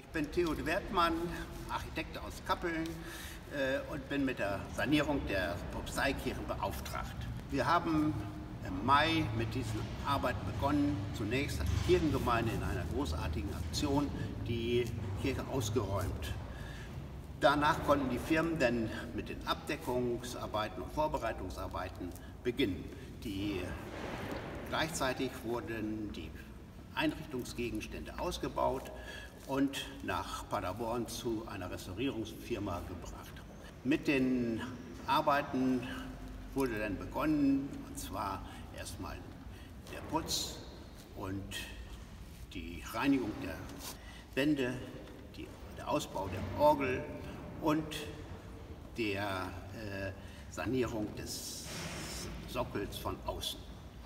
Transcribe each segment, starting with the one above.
bin Theo de Wertmann, Architekt aus Kappeln und bin mit der Sanierung der Propsteikirche beauftragt. Wir haben im Mai mit diesen Arbeiten begonnen. Zunächst hat die Kirchengemeinde in einer großartigen Aktion die Kirche ausgeräumt. Danach konnten die Firmen dann mit den Abdeckungsarbeiten und Vorbereitungsarbeiten beginnen. Gleichzeitig wurden die Einrichtungsgegenstände ausgebaut und nach Paderborn zu einer Restaurierungsfirma gebracht. Mit den Arbeiten wurde dann begonnen, und zwar erstmal der Putz und die Reinigung der Wände, der Ausbau der Orgel und der Sanierung des Sockels von außen.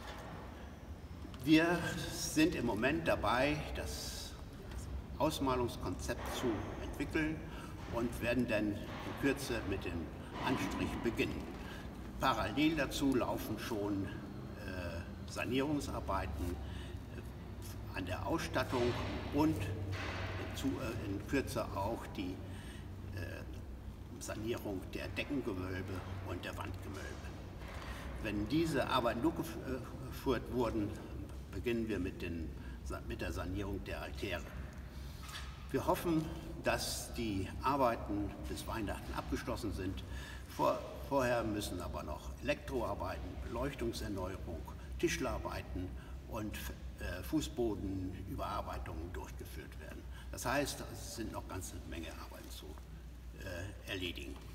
Wir sind im Moment dabei, das Ausmalungskonzept zu entwickeln und werden dann in Kürze mit dem Anstrich beginnen. Parallel dazu laufen schon Sanierungsarbeiten an der Ausstattung und in Kürze auch die Sanierung der Deckengewölbe und der Wandgewölbe. Wenn diese Arbeiten durchgeführt wurden, beginnen wir mit der Sanierung der Altäre. Wir hoffen, dass die Arbeiten bis Weihnachten abgeschlossen sind. Vorher müssen aber noch Elektroarbeiten, Beleuchtungserneuerung, Tischlerarbeiten und Fußbodenüberarbeitungen durchgeführt werden. Das heißt, es sind noch eine ganze Menge Arbeiten zu erledigen.